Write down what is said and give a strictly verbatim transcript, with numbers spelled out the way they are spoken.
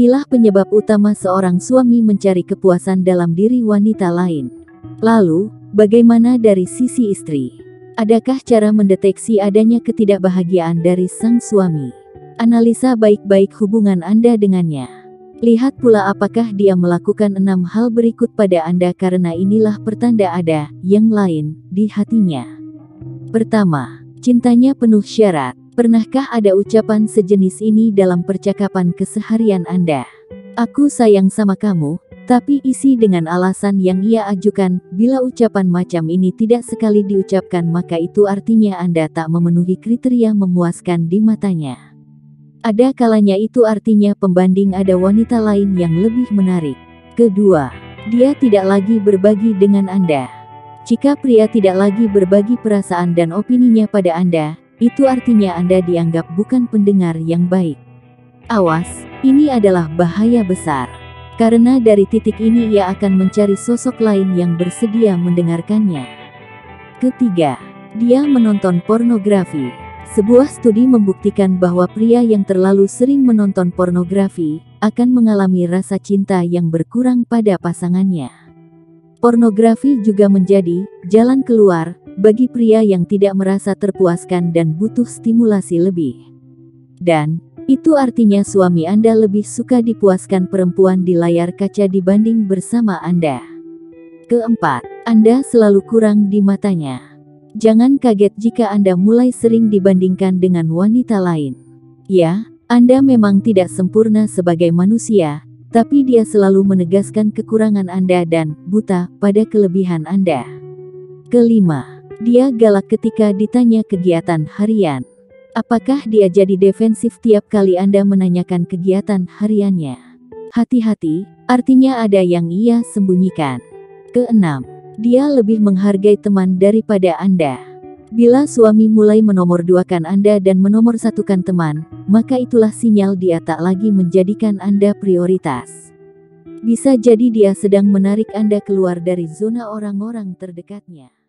Inilah penyebab utama seorang suami mencari kepuasan dalam diri wanita lain. Lalu, bagaimana dari sisi istri? Adakah cara mendeteksi adanya ketidakbahagiaan dari sang suami? Analisa baik-baik hubungan Anda dengannya. Lihat pula apakah dia melakukan enam hal berikut pada Anda, karena inilah pertanda ada yang lain di hatinya. Pertama, cintanya penuh syarat. Pernahkah ada ucapan sejenis ini dalam percakapan keseharian Anda? Aku sayang sama kamu, tapi isi dengan alasan yang ia ajukan. Bila ucapan macam ini tidak sekali diucapkan, maka itu artinya Anda tak memenuhi kriteria memuaskan di matanya. Ada kalanya itu artinya pembanding ada wanita lain yang lebih menarik. Kedua, dia tidak lagi berbagi dengan Anda. Jika pria tidak lagi berbagi perasaan dan opininya pada Anda, itu artinya Anda dianggap bukan pendengar yang baik. Awas, ini adalah bahaya besar. Karena dari titik ini ia akan mencari sosok lain yang bersedia mendengarkannya. Ketiga, dia menonton pornografi. Sebuah studi membuktikan bahwa pria yang terlalu sering menonton pornografi akan mengalami rasa cinta yang berkurang pada pasangannya. Pornografi juga menjadi jalan keluar bagi pria yang tidak merasa terpuaskan dan butuh stimulasi lebih. Dan itu artinya suami Anda lebih suka dipuaskan perempuan di layar kaca dibanding bersama Anda. Keempat, Anda selalu kurang di matanya. Jangan kaget jika Anda mulai sering dibandingkan dengan wanita lain. Ya, Anda memang tidak sempurna sebagai manusia, tapi dia selalu menegaskan kekurangan Anda dan buta pada kelebihan Anda. Kelima, dia galak ketika ditanya kegiatan harian. Apakah dia jadi defensif tiap kali Anda menanyakan kegiatan hariannya? Hati-hati, artinya ada yang ia sembunyikan. Keenam, dia lebih menghargai teman daripada Anda. Bila suami mulai menomorduakan Anda dan menomorsatukan teman, maka itulah sinyal dia tak lagi menjadikan Anda prioritas. Bisa jadi dia sedang menarik Anda keluar dari zona orang-orang terdekatnya.